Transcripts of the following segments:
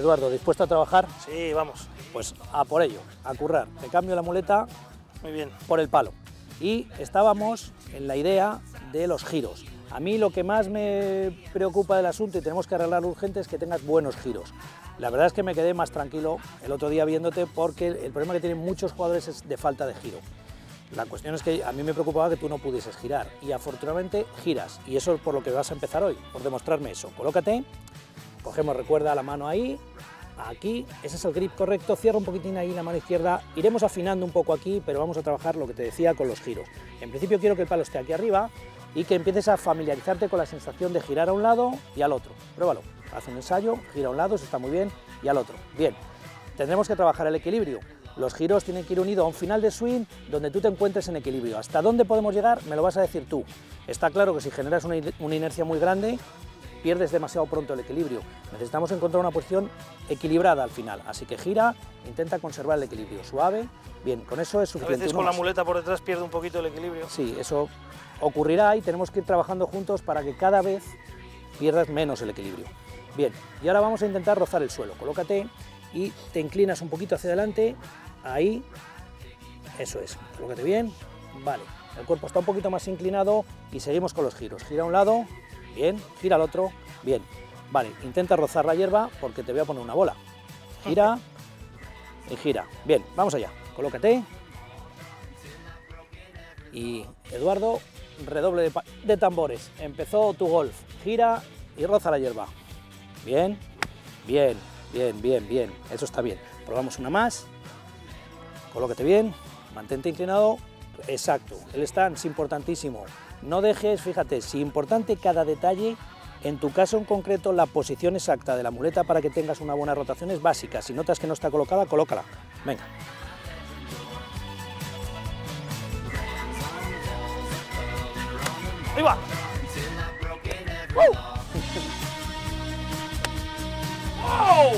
Eduardo, ¿dispuesto a trabajar? Sí, vamos. Pues a por ello, a currar. Te cambio la muleta Muy bien. por el palo. Y estábamos en la idea de los giros. A mí lo que más me preocupa del asunto y tenemos que arreglarlo urgente es que tengas buenos giros. La verdad es que me quedé más tranquilo el otro día viéndote porque el problema que tienen muchos jugadores es de falta de giro. La cuestión es que a mí me preocupaba que tú no pudieses girar y afortunadamente giras y eso es por lo que vas a empezar hoy, por demostrarme eso. Colócate, cogemos, recuerda, la mano ahí, aquí, ese es el grip correcto, cierra un poquitín ahí la mano izquierda, iremos afinando un poco aquí, pero vamos a trabajar lo que te decía con los giros. En principio quiero que el palo esté aquí arriba y que empieces a familiarizarte con la sensación de girar a un lado y al otro. Pruébalo, haz un ensayo, gira a un lado, eso está muy bien, y al otro. Bien, tendremos que trabajar el equilibrio. Los giros tienen que ir unidos a un final de swing donde tú te encuentres en equilibrio. ¿Hasta dónde podemos llegar? Me lo vas a decir tú. Está claro que si generas una inercia muy grande, pierdes demasiado pronto el equilibrio. Necesitamos encontrar una posición equilibrada al final. Así que gira, intenta conservar el equilibrio. Suave, bien, con eso es suficiente. A veces con la muleta por detrás pierde un poquito el equilibrio. Sí, eso ocurrirá y tenemos que ir trabajando juntos para que cada vez pierdas menos el equilibrio. Bien, y ahora vamos a intentar rozar el suelo. Colócate y te inclinas un poquito hacia adelante, ahí, eso es, colócate bien, vale, el cuerpo está un poquito más inclinado y seguimos con los giros, gira a un lado, bien, gira al otro, bien, vale, intenta rozar la hierba porque te voy a poner una bola, gira y gira, bien, vamos allá, colócate y Eduardo, redoble de tambores, empezó tu golf, gira y roza la hierba, bien, bien, bien, bien, bien, eso está bien. Probamos una más, colócate bien, mantente inclinado, exacto, el stand es importantísimo. No dejes, fíjate, si importante cada detalle, en tu caso en concreto la posición exacta de la muleta para que tengas una buena rotación es básica. Si notas que no está colocada, colócala. Venga. ¡Ahí va! ¡Oh!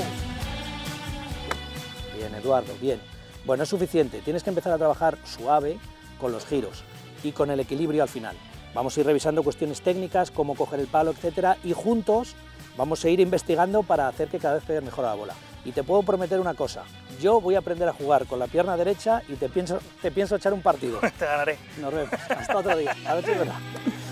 Bien, Eduardo, bien. Bueno, es suficiente. Tienes que empezar a trabajar suave con los giros y con el equilibrio al final. Vamos a ir revisando cuestiones técnicas, cómo coger el palo, etcétera, y juntos vamos a ir investigando para hacer que cada vez pegues mejor a la bola. Y te puedo prometer una cosa, yo voy a aprender a jugar con la pierna derecha y te pienso echar un partido. Te ganaré. Nos vemos. Hasta otro día. A ver si es verdad.